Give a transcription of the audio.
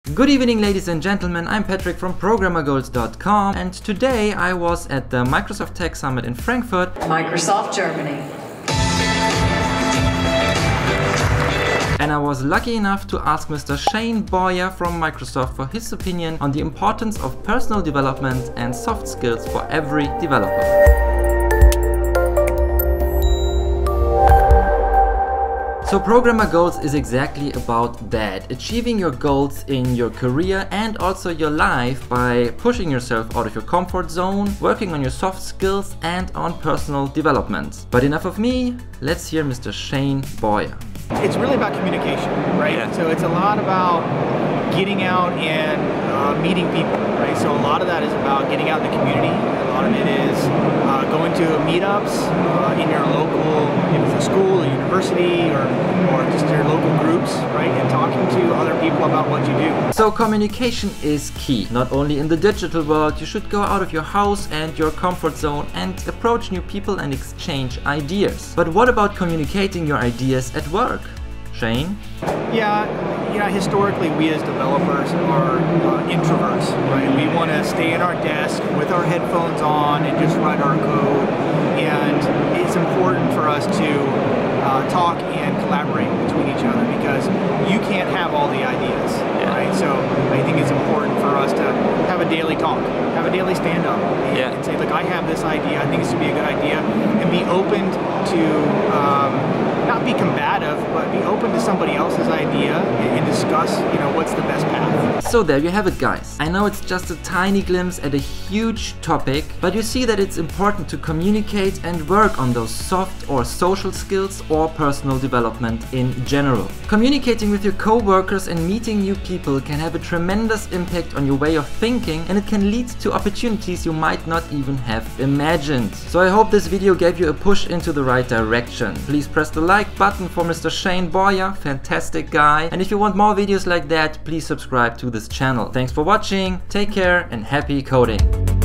Good evening, ladies and gentlemen, I'm Patrick from ProgrammerGoals.com, and today I was at the Microsoft Tech Summit in Frankfurt, Microsoft Germany. And I was lucky enough to ask Mr. Shane Boyer from Microsoft for his opinion on the importance of personal development and soft skills for every developer. So Programmer Goals is exactly about that, achieving your goals in your career and also your life by pushing yourself out of your comfort zone, working on your soft skills and on personal development. But enough of me, let's hear Mr. Shane Boyer. It's really about communication, right? Yeah. So it's a lot about getting out and meeting people, right? So a lot of that is about getting out in the community. A lot of it is going to meetups in your local, if it's a school, a university, or just your local groups, right? And talking to other people about what you do. So communication is key. Not only in the digital world, you should go out of your house and your comfort zone and approach new people and exchange ideas. But what about communicating your ideas at work? Shane? Yeah, historically we as developers are introverts, right? We want to stay at our desk with our headphones on and just write our code. And it's important for us to talk and collaborate between each other because you can't have all the ideas, right? So I think it's important for us to have a daily talk, have a daily stand-up, and say, look, I have this idea, I think this would be a good idea, and be open to not be combative, but be open to somebody else's idea and discuss, what's the best path. So there you have it, guys. I know it's just a tiny glimpse at a huge topic, but you see that it's important to communicate and work on those soft or social skills or personal development in general. Communicating with your co-workers and meeting new people can have a tremendous impact on your way of thinking, and it can lead to opportunities you might not even have imagined. So I hope this video gave you a push into the right direction. Please press the like button for Mr. Shane Boyer, fantastic guy. And if you want more videos like that, please subscribe to this channel. Thanks for watching, take care and happy coding.